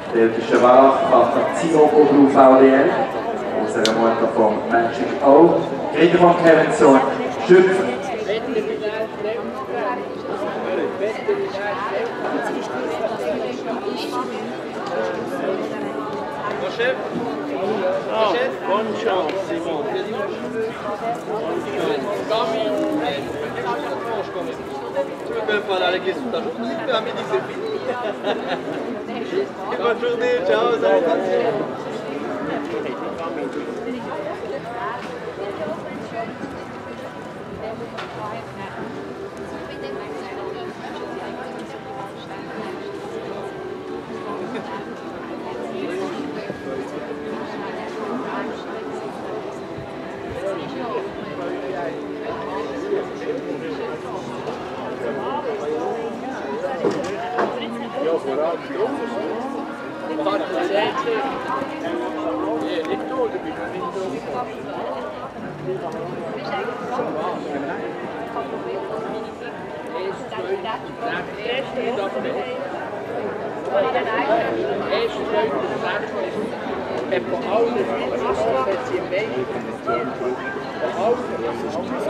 belgische Wahlkampf Zinogo Blue VDL, unserer Mutter von Magic O, Krieger von Kevin Sohn Schüpfer. Bonne chance, Simon. Tu veux quand même parler à la question de ta journée, mais à midi c'est fini. Bonne journée, ciao, salutations. Heb je ouder, als je een beetje